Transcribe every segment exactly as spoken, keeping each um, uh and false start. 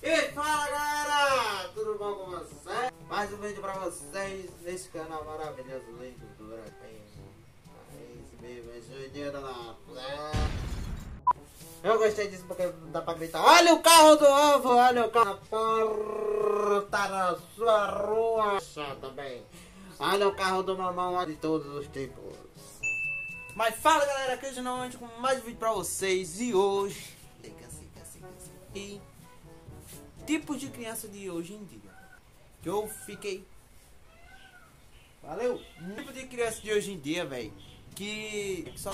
E fala galera, tudo bom com vocês? Mais um vídeo pra vocês nesse canal maravilhoso, lindo, do Brasil. Esse mesmo, esse vídeo da Eu gostei disso porque dá pra gritar: olha o carro do ovo, olha o carro na porta na sua rua. Só também. Olha o carro do mamão de todos os tipos. Mas fala galera, aqui hoje novamente com mais um vídeo pra vocês. E hoje e tipos de criança de hoje em dia que eu fiquei valeu tipo de criança de hoje em dia, velho, que só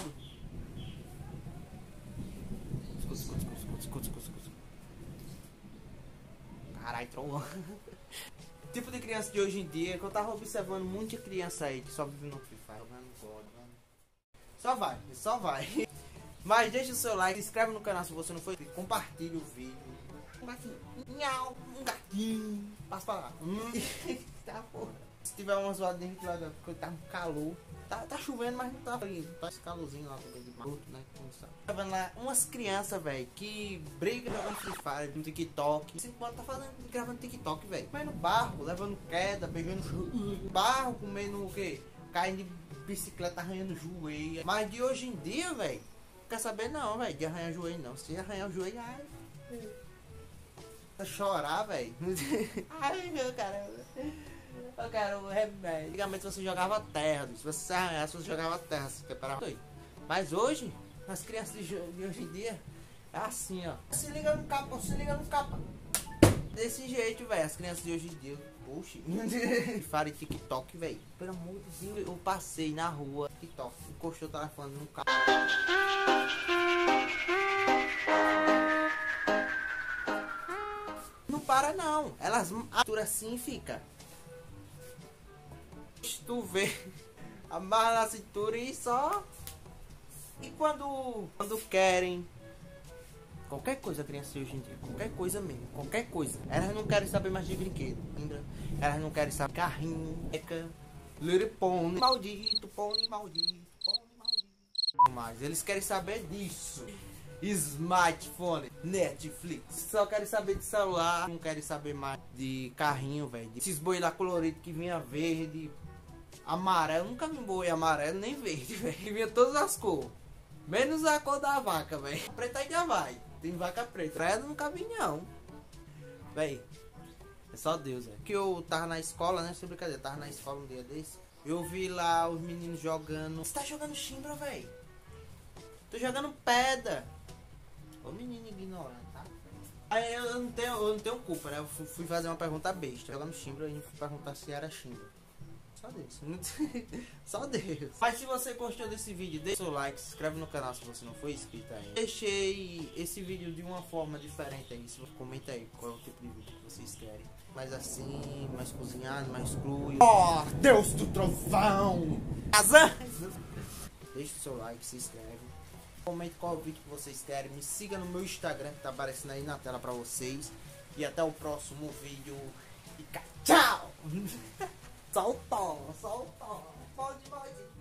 escuta, escuta, escuta, escuta, escuta, escuta. Caralho, trollou. Tipo de criança de hoje em dia que eu tava observando muita criança aí que só vive no Free Fire, jogando God, mano. Só vai, só vai. Mas deixa o seu like, se inscreve no canal se você não for, compartilha o vídeo. Um gatinho, um gatinho, passa pra lá. Hum. Tá, porra. Se tiver uma zoadinha que vai dar, porque tá um calor. Tá, tá chovendo, mas não tá frio. Tá esse calorzinho lá também de maluco, né? Tá vendo lá umas crianças, velho, que brigam jogando Free Fire no TikTok. Cinco anos tá fazendo, gravando TikTok, velho. Comendo barro, levando queda, beijando barro, comendo o quê? Caindo de bicicleta, arranhando joelho. Mas de hoje em dia, velho, quer saber não, velho, de arranhar joelho não. Se arranhar o joelho, ai, chorar, velho. Ai, meu caramba. Eu quero remédio. Antigamente você jogava terra, se você arranhasse, você jogava terra, se preparava. Mas hoje, as crianças de hoje em dia, é assim, ó. Se liga no capa, se liga no capa. Desse jeito, velho, as crianças de hoje em dia. Poxa, Fare TikTok, velho. Pelo amor de Deus, eu passei na rua, TikTok, encostou o telefone no carro. Não para não, elas aturam assim e fica. Tu vê, amarra na cintura e só. E quando, quando querem qualquer coisa, criança hoje em dia, qualquer coisa mesmo, qualquer coisa, elas não querem saber mais de brinquedo, lembra? Elas não querem saber carrinho, eca, little pony, maldito, pony maldito, pony maldito. Mas eles querem saber disso. Smartphone, Netflix, só querem saber de celular, não querem saber mais de carrinho, velho. Esses boi lá colorido que vinha verde, amarelo, nunca vi boi amarelo nem verde, velho. Vinha todas as cores, menos a cor da vaca, velho. Preta ainda vai, tem vaca preta, ela nunca vi não, velho. É só Deus, velho. Que eu tava na escola, né? Sem brincadeira, tava na escola um dia desse. Eu vi lá os meninos jogando. Você tá jogando chimbra, velho? Tô jogando pedra. Ô menino ignorante, tá? Aí eu não tenho, eu não tenho culpa, né? Eu fui fazer uma pergunta besta. Jogando chimbra e fui perguntar se era chimbra. Só Deus. Só Deus. Mas se você gostou desse vídeo, deixa seu like, se inscreve no canal se você não for inscrito ainda. Deixei esse vídeo de uma forma diferente aí. Comenta aí qual é o tipo de vídeo que vocês querem. Mais assim, mais cozinhado, mais cru. Oh, Deus do trovão! Azar! Deixa o seu like, se inscreve. Comente qual vídeo que vocês querem. Me siga no meu Instagram que tá aparecendo aí na tela pra vocês. E até o próximo vídeo. E tchau! Soltou, soltou. Pode, pode.